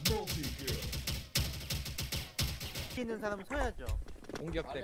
있는 사람은 서야죠. 공격대.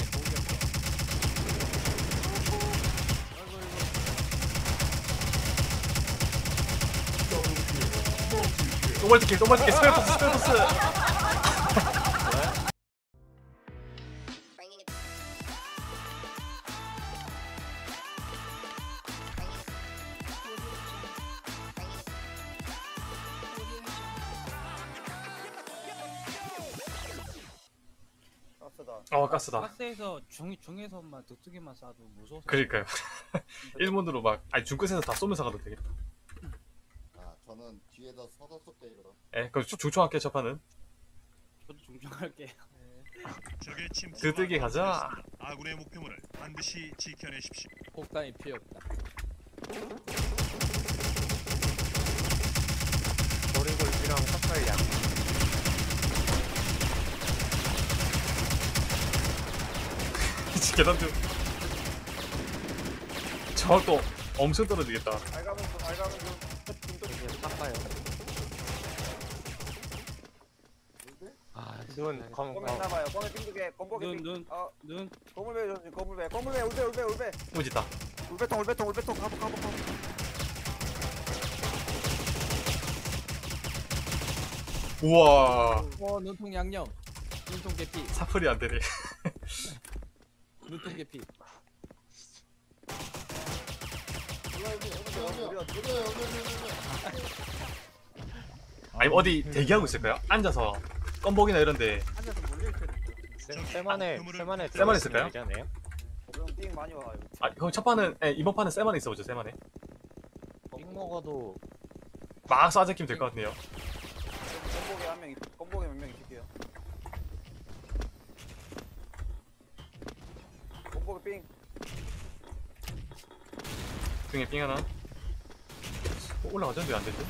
똥발티킬 스펠포스. 가스다. 가스에서 중에서만 득두개만 쏴도 무서워서. 그러니까요. 1문으로 막 아니 중끝에서 다 쏘면서 가도 되겠다. 아 저는 뒤에서 서서 쏠게요 그럼. 예, 그럼 중총할게 첫판은. 저도 중중할게요. 적의 침투가 드득이 가자. 아군의 목표물을 반드시 지켜내십시오. 폭탄이 필요 없다. 머리골이랑 삭발량. 계단 좀. 저도 엄청 떨어지겠다. 알가면서 이제 삭발. 눈 검. 나봐요. 검에 빙두개, 검복에 눈. 거물배, 울배. 무지다. 울배통, 가보. 우와. 눈통 양념. 눈통 개피. 사플이 안 되네. 눈통 개피. 아니 어디 대기하고 있을까요? 앉아서 껌복이나 이런데. 앉아서 몰려있어야 돼. 세만에 세만 있을까요? 그럼 띵 많이 와요. 아 그럼 첫 판은 이번 판은 세만에 있어보죠. 세만에 띵 먹어도 막 쏴제끼면 될 것 같네요. 검복에 몇 명 있을게요. 검복에 삥. 등에 삥 하나. 올라가던데 안 되죠?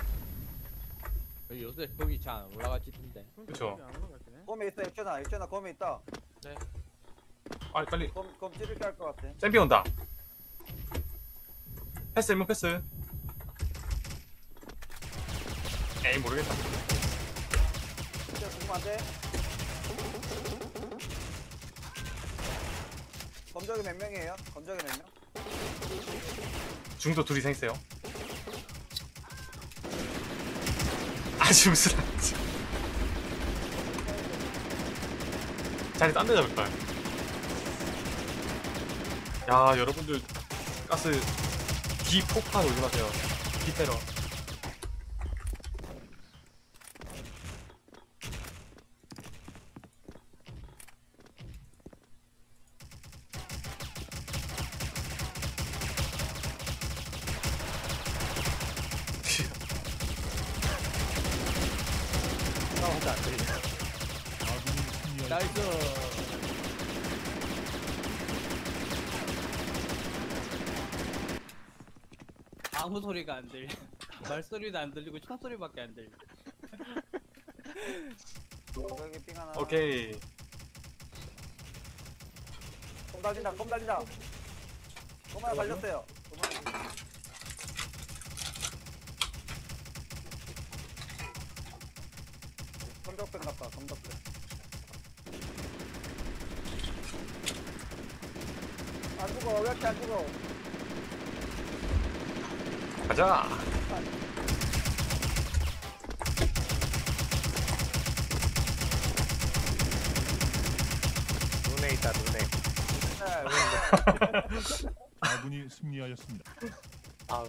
요새 거기 잘 안 올라가지던데. 그쵸. 검에 있어, 액션아, 검에 있다. 빨리. 검 찌르게 할 것 같아. 쌤비 온다. 패스 1문 패스. 에이 모르겠다. 진짜 죽으면 안 돼. 검적이 몇 명이에요? 검적이 몇 명? 중도 둘이 생겼어요. 아주 무슨 자리 딴 데 잡을까요? 야 여러분들 가스 디폭탄 올지 마세요. 디테러. 나이스. 아무 소리가 안 들려. 말소리도 안 들리고 총소리밖에 안 들려. 검적이 삥 하나. 오케이. 검 달린다. 검 하나 달렸어요. 검적배 같다. 검적배. 안 죽어. 왜 이렇게 안 죽어? 가자. 눈에 있다 눈에. 아군이 승리하였습니다. 아우.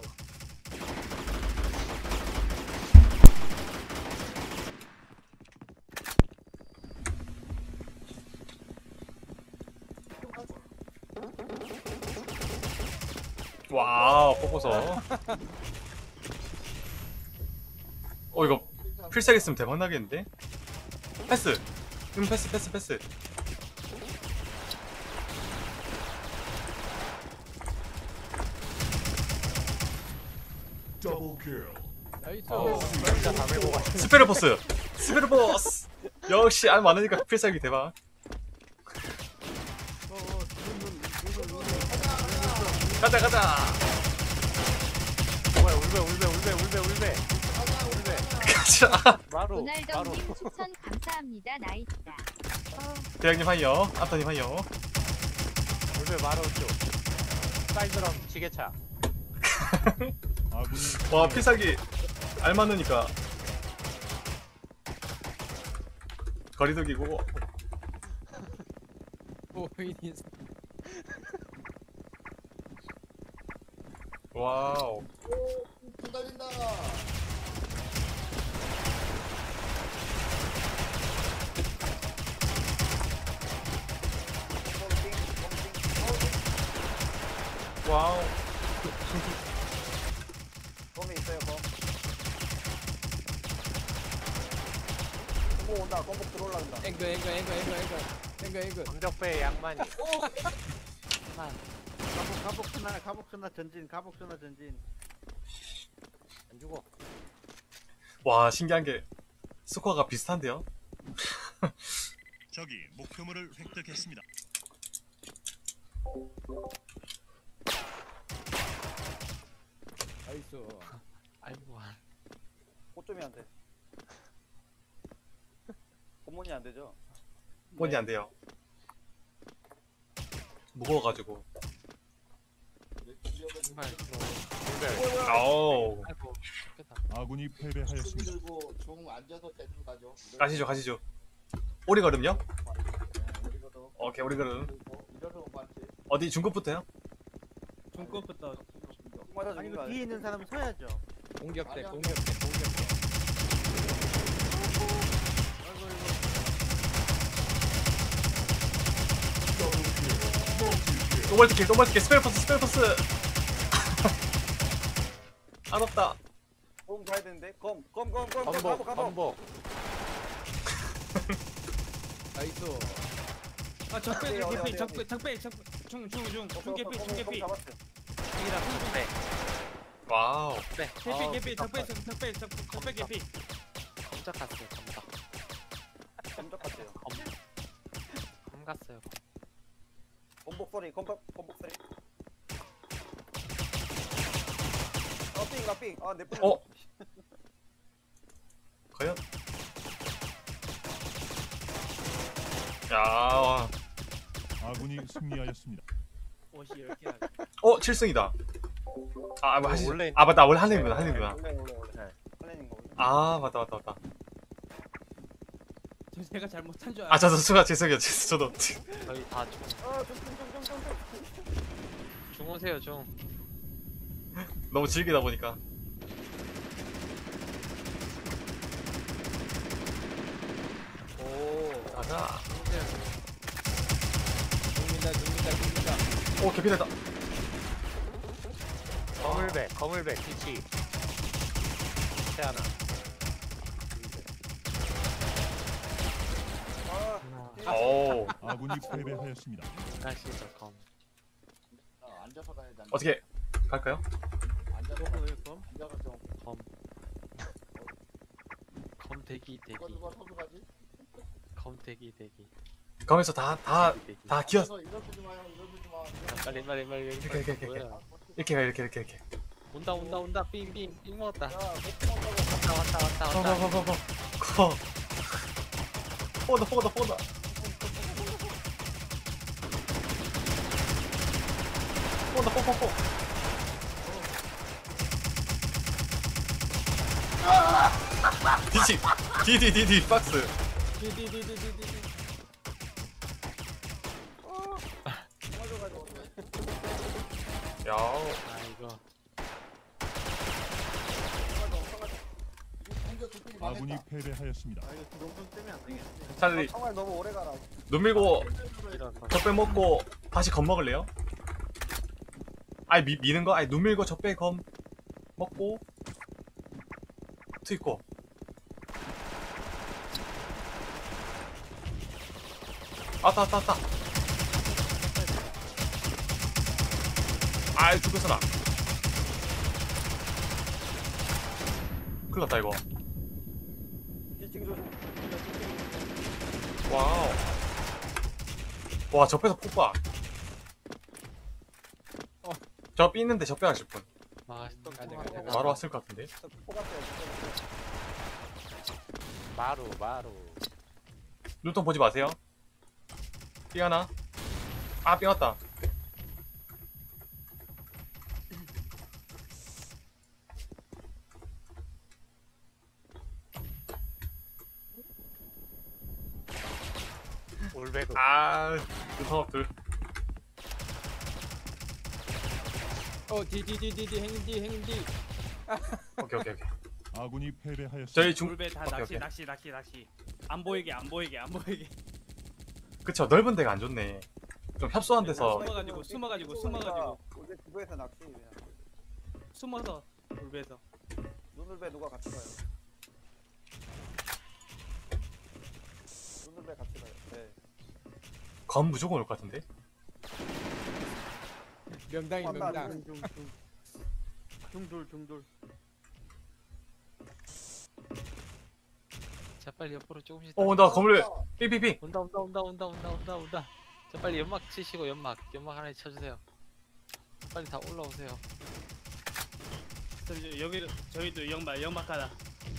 와우 뽑고서. 이거 필살 있으면 대박 나겠는데? 패스. 패스. 나이스. 진짜 다 메고 가. 스페르보스. 역시 알 많으니까 필살기 대박. 가자. 뭐야 울베. 가자. 바로 로날더님 추천 감사합니다. 나이스다. 대장님 하이요. 아따님 하이요. 물배 바로 쪽 사이드럼 지게차. 아군이 와 필살기 알맞으니까 거리두기고. 보이니 와우. 돈 달린다. 와우. 검이 있어요, 검. 공복 온다, 공복 들어올라간다. 앵글. 검적배 양만이. 가복 쓰나 전진, 안 죽어. 와 신기한 게 스코어가 비슷한데요. 적이 목표물을 획득했습니다. 나이스. 아이고. 꽃점이 안 돼. 고문이 안 되죠? 본이 안 돼요. 무거워가지고. 정말 물배. 아우. 아이고. 좋겠다. 아군이 총 패배하였습니다. 들고 종 앉아서 대중 가죠. 가시죠. 오리걸음요? 우리도 오케이 오리걸음. 이러는 거 봤지. 어디 중급부터요? 중급부터. 맞아, 아니 죽는 그 거 뒤에 있는 사람은 서야죠. 공격대. 또멀티킬 스펠퍼스. 안 없다. 검 가야 되는데? 검, 검복. 가복. 검복. 나이스. 아 적배 어디, 적배 중개피 중개피. 잡았어. 여기다 중. 네. 와우. 네. 개피 적배 개피. 검적 갔어요. 검적 같아요. 검 갔어요. 검복 소리, 검복 소리. 삥. 아, 내 뿜. 어? 과연? 야. 아군이 승리하였습니다. 옷이 10개. 7승이다. 뭐 하시죠. 원래 맞다. 원래 한입니다. 원래. 네. 할래는 거. 맞다. 제가 잘못한 줄 저 수가 죄송해요. 저도. 저희 다 중. 중오세요 중. 너무 즐기다 보니까. 오. 가자. 죽는다. 개피됐다. 거물배 뒤치. 태하나. 오. 아군이 패배하였습니다. 가시죠 검. 앉아서 가야 돼. 어떻게 갈까요? 앉아서 검. 앉아서 좀. 검 대기. 누가 서서 가지? 검 대기. 가면서 다 기어. 이러지 마요. 빨리. 이렇게. 뭐야? 이렇게. 온다. 삥 먹었다. 야, 못 왔다. 포다. 포. 디디 박스. 야. 아 이거. 아군이 패배하였습니다. 차라리 정말 너무 오래 가라. 눈 밀고 이런 거. 젖배 먹고 다시 검 먹을래요? 미는 거? 눈 밀고 젖배 검 먹고 트있고. 왔다. 죽었어라. 큰일 났다 이거. 뒤치기 조심. 와우. 와, 접해서 폭발. 저 삐 있는데 접배 하실 분. 아, 바로 왔을 것 같은데. 뽑았어요. 마루. 눈통 보지 마세요. 삐 하나. 아, 삐 왔다. 올베고. 아, 눈통 앞둘. 뒤 행님 뒤. 오케이. 아군이 패배하였습니다. 저희 중, 돌배 다 오케이, 낚시 오케이. 낚시. 안 보이게. 그쵸, 넓은 데가 안 좋네. 좀 협소한 데서. 숨어가지고. 우리 주부에서 낚시 그냥. 숨어서 돌배에서. 눈을배 누가 같이 가요? 눈을배 같이 가요. 네. 검 무조건 올 것 같은데? 명당이 중돌. 자 빨리 옆으로 조금씩. 온다, 검을. 삐삐삐. 온다. 자 빨리 연막 치시고 연막 하나 쳐주세요. 빨리 다 올라오세요. 여기 저희도 연막 하나.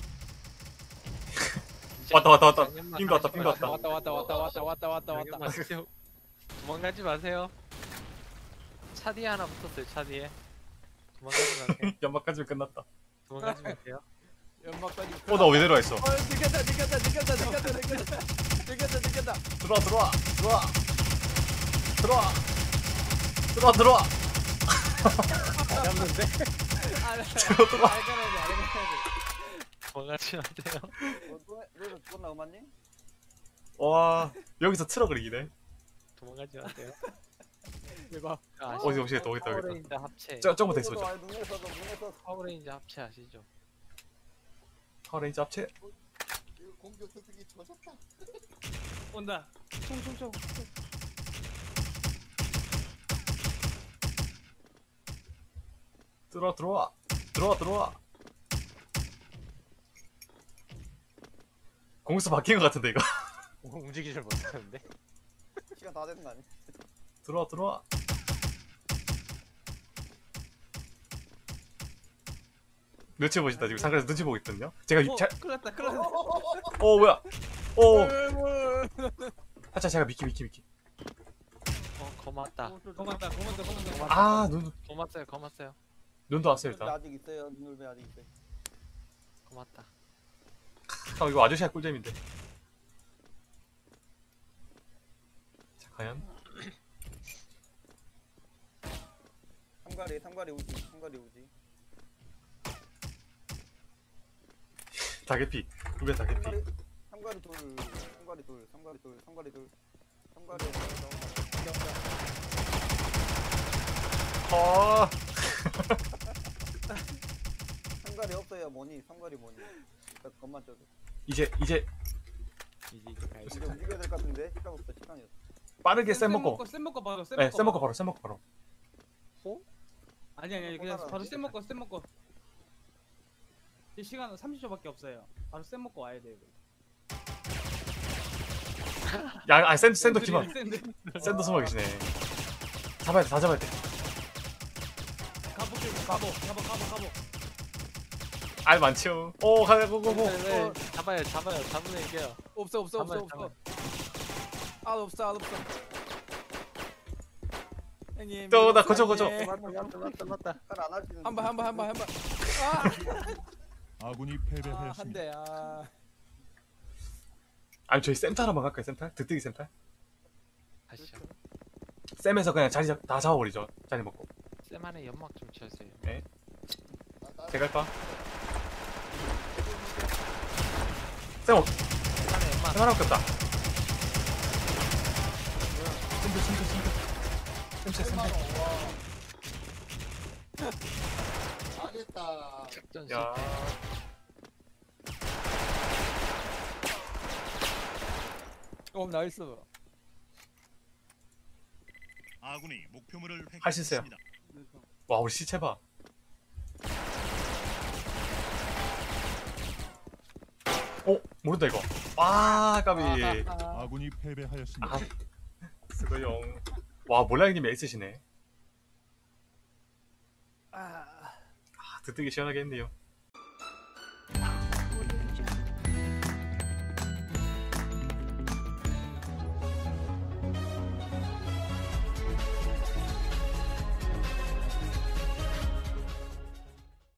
왔다. 연막 핑도 왔다, 하나씩 핑도 왔다. 왔다. 연막 치세요. 도망가지 마세요. 차 뒤에 하나 붙었어요. 차 뒤에. 도망가지 마세요. 연막까지면 끝났다. 도망가지 마세요. 연막까지. 나 왜 내려와있어? 느꼈다. 들어와. 잡는데? 들어와. 도망가지 마세요. 너도 죽었나 음악님? 와, 여기서 트럭을 이기네. 도망가지 마세요. 대박. 어디 오시겠다. 파워레인저 합체. 저거 더 있어. 눈에서도 파워레인저 합체 아시죠? 파워레인저 합체. 이거 공격 특기 젖었다. 온다. 총. 들어와. 공수 바뀐 것 같은데 이거. 움직이질 못하는데. 시간 다 되는 거 아니? 들어와. 눈치 보신다 지금 상가에서 눈치 보고 있거든요. 제가 큰일 났다. 뭐야? 살짝 제가 미키. 거맞다. 고맙다. 아, 거맞어요. 눈도 왔어요 눈을배 일단. 아직 있어요. 눈을배 아직 있어요. 거맞다. 이거 아저씨가 꿀잼인데. 자, 과연 삼가리 우지. 다개피. 두개 다개피. 삼가리 둘. 삼가리 없어요. 삼가리 뭐니? 겁만 쪄도. 이제 이제 움직여야 될 것 같은데 시간 없어. 시간이 없어. 빠르게 쌤 먹고. 쌤 먹고 바로. 네, 쌤 먹고 바로. 아니 그냥 바로 쌤 먹고. 이 시간 30초밖에 없어요. 바로 쌤 먹고 와야 돼요. 야, 쌤도 기만. 쌤들. 쌤도 숨어 계시네. 다 잡아야 돼. 가보. 알 많죠. 고고. 네, 잡아요. 잡으면 이겨요. 없어. 잡아요. 알 없어. 형님. 또 나 거쳐. 맞다. 잘안 할지는. 한번. 아군이 패배하였습니다. 한대. 아니 저희 쌤탈 한번 갈까요? 쌤탈? 득득이 쌤탈? 가시죠. 쌤에서 그냥 자리 다 잡아버리죠. 자리 먹고. 쌤 안에 연막 좀 쳐주세요. 제가 할까? 쌤 쌤 안에 연막. 쌤 하나밖에 없다. 쌤. 잘했다. 작전 야. 실패. 나이스. 아군이 목표물을 할 수 있어요. 획득했습니다. 와, 우리 시체 봐. 모른다 이거. 와, 까비. 아군이 패배하였습니다. 아, 수고용. 와, 몰라형님 에이스시네. 득득이 시원하게 했네요.